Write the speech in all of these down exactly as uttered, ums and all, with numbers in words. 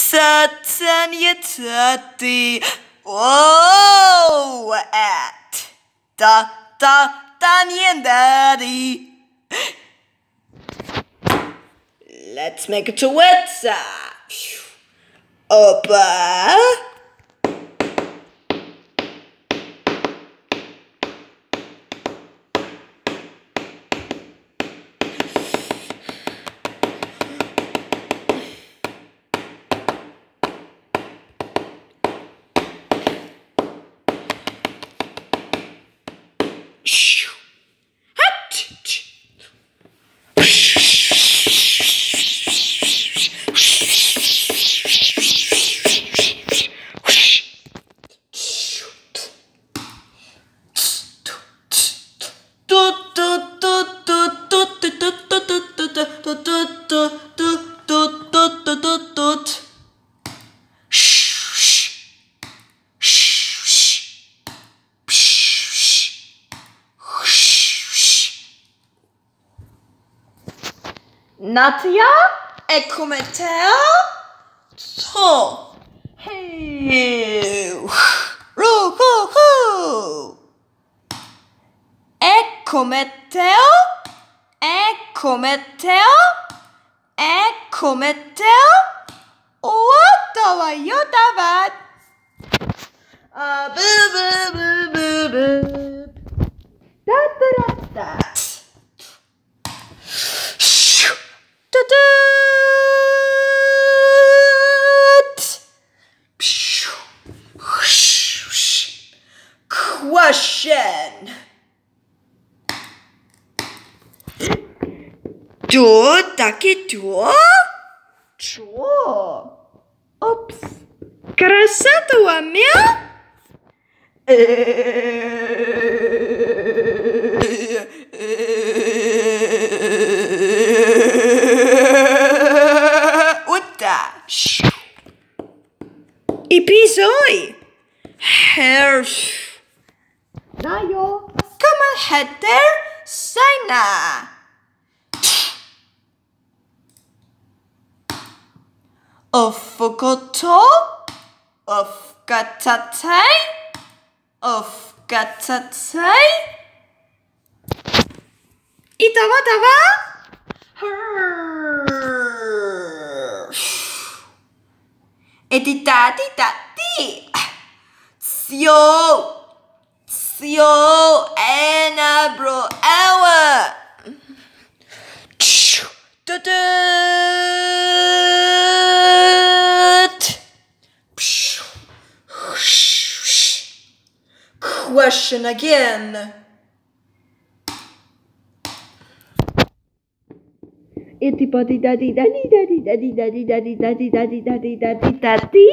Satania tati. Oh, at. Da, da, Daniel Daddy. Let's make a duet. Opa. Natia, e come te? So, hey, ru, hu, hu. E come te? E come te? E come te? Wata wa yota wa. Ah, boo, boo, boo, boo, boo. Da, da, da, da. Question. Do takie do? Čo? Ups. Красоту мя? Uta. Episoi. Her. Najo. Kom maar heter Sina. Ofukoto. Ofkatatei. Ofkatatei. Itawa tawa. Etitati tati. Tsio. Tsio ena bro awa. Tutut. Question again. Itty potty daddy daddy daddy daddy daddy daddy daddy daddy daddy daddy daddy.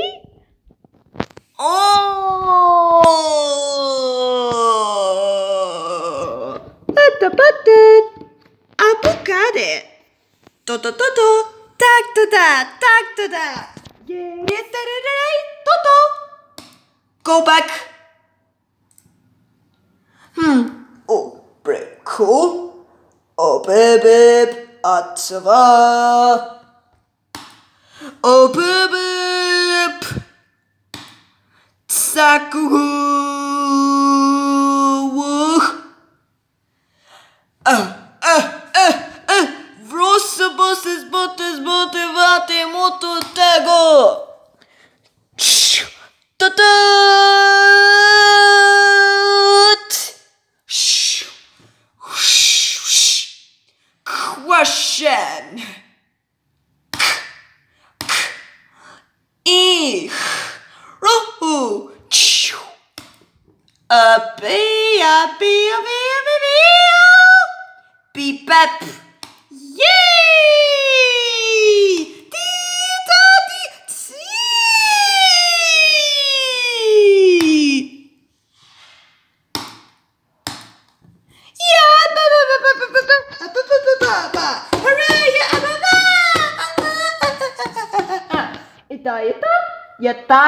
Oh. Pata pata. Avocado. To to to to. Tak to da. Tak to da. Yeah. To to. Go back. Hmm. Oh, break cool. Oh, baby, atva. Oh, baby, tsaku. Ah, ah, ah, ah. Vrosa bosses, bottes, botte, vate, moto, tago. Ta-ta. Question. E. Rohu. A bee, a bee, a bee, a bee, bee. Beep, bap. Yay! Dee, da, dee, see. Yeah, ba, ba, ba, ba, ba, ba, ba, ba, ba, ba, ba. Hurray, yeah, ba, ba. Ita, ita, yata.